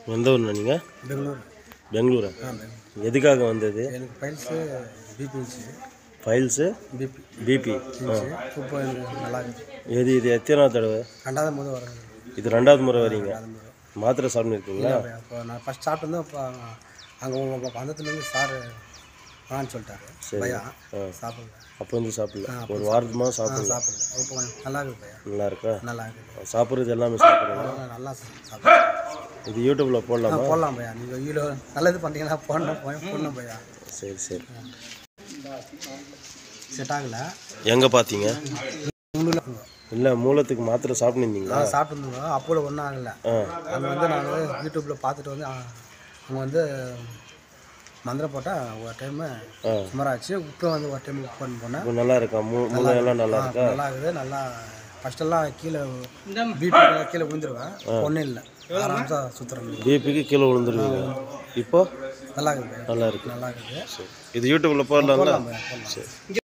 எந்த ஊர்ண்ணா நீங்கள்? பெங்களூர். பெங்களூரா? எதுக்காக வந்தது? எனக்கு ஃபைல்ஸு பிபி இருந்துச்சு. ஃபைல்ஸு பிபி இப்போ எனக்கு நல்லா இருக்குது. இது எத்தனாவது தடவை? ரெண்டாவது முறை வரேன். இது 2வது முறை வரீங்க? மாத்திரை சாப்பிட்ருக்கீங்களா? இப்போ நான் ஃபஸ்ட் சாப்பிட்டு இப்போ அங்கே பந்தத்துலேருந்து சார் வேணான்னு சொல்லிட்டாரு. பையா சாப்பிடல. அப்போ வந்து சாப்பிடல? ஒரு வாரமாக சாப்பிடல? இப்போ கொஞ்சம் நல்லா இருக்குது பையா. நல்லா இருக்கா? நல்லா இருக்குது. சாப்பிட்றது எல்லாமே சாப்பிட்றீங்க? நல்லா சாப்பிட்றேன். இது யூடியூப்பில் போடலாமா? போடலாம் பையா. நீங்கள் வீடியோ நல்லது பண்ணிங்கன்னா போடணும் பையா. சரி சரி. செட் ஆகலை. எங்கே பார்த்தீங்க? இல்லை, மூலத்துக்கு மாத்திரை சாப்பிட்டுருந்தீங்களா? சாப்பிட்டுருந்தோம். அப்போல ஒன்றும் ஆகலை. அங்கே வந்து நான் யூடியூப்பில் பார்த்துட்டு வந்து அங்கே வந்து மந்திரம் போட்டால் ஒரு டைமு சுமாராச்சு. இப்போ வந்து ஒரு டைம் புக் பண்ணி போனேன். நல்லா இருக்கா? மூளையெல்லாம் நல்லா இருக்கா? நல்லா இருக்குது. நல்லா ஃபஸ்ட்டெல்லாம் கீழே பிபிக்கு கீழே விழுந்துருவேன். ஒன்றும் இல்லை, ஆரம்பமாக சுற்றுறேன். பிபிக்கு கீழே விழுந்துருவீங்க. இப்போ நல்லா இருக்குது. நல்லா இருக்குது. நல்லா இருக்குது. இது யூடியூப்பில் போடலாங்களா? சரி.